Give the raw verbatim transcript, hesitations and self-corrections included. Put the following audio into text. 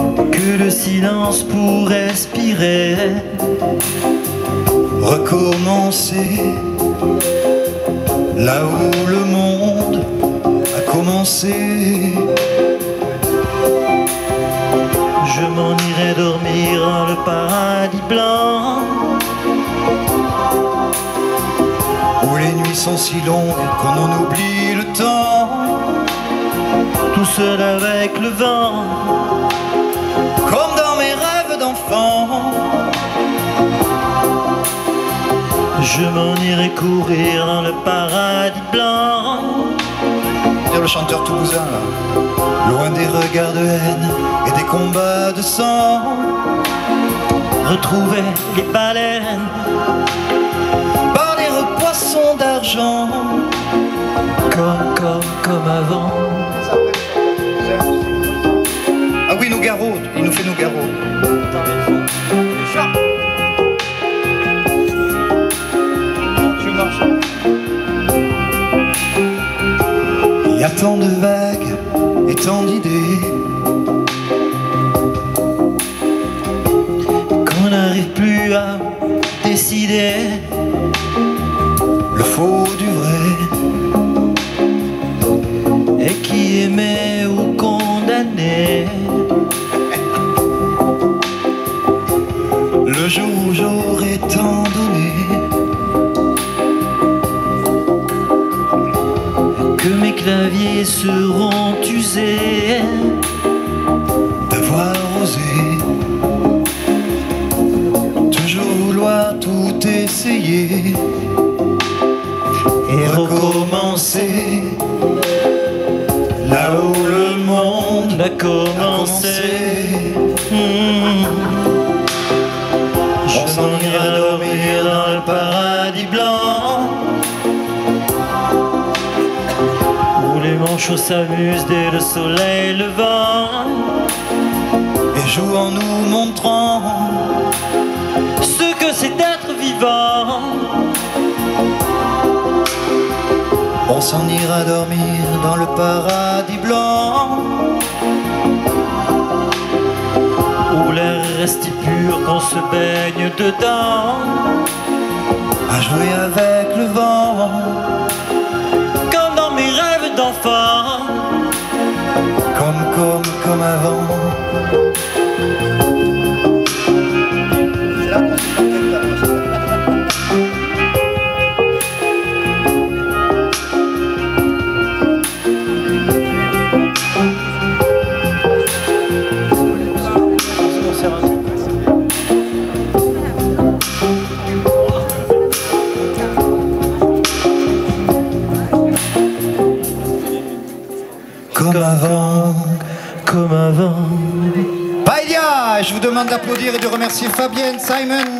que le silence pour respirer, recommencer là où le monde a commencé. Je m'en irai dormir dans le paradis blanc, où les nuits sont si longues qu'on en oublie le temps. tout seul avec le vent, comme dans mes rêves d'enfant. je m'en irai courir dans le paradis blanc. Dire le chanteur toulousain là, loin des regards de haine et des combats de sang. Retrouver les baleines par les repoissons d'argent, comme, comme, comme avant. Ah oui, Nougaro, il nous fait Nougaro. Je marche. Il y a tant de vagues et tant d'idées qu'on n'arrive plus à décider le faux du vrai, et qui aimait ou condamné. le jour où j'aurai tant donné, que mes claviers seront usés d'avoir osé toujours vouloir tout essayer et recommencer là où le monde a commencé. Mmh. Je m'en irai dormir dans le paradis blanc, où les manchots s'amusent dès le soleil levant et joue en nous montrant ce que c'est d'être vivant. on s'en ira dormir dans le paradis blanc, où l'air reste si pur qu'on se baigne dedans, à jouer avec le vent, comme dans mes rêves d'enfant, comme, comme, comme avant. Comme avant, comme avant. Paella, je vous demande d'applaudir et de remercier Fabienne, Simon,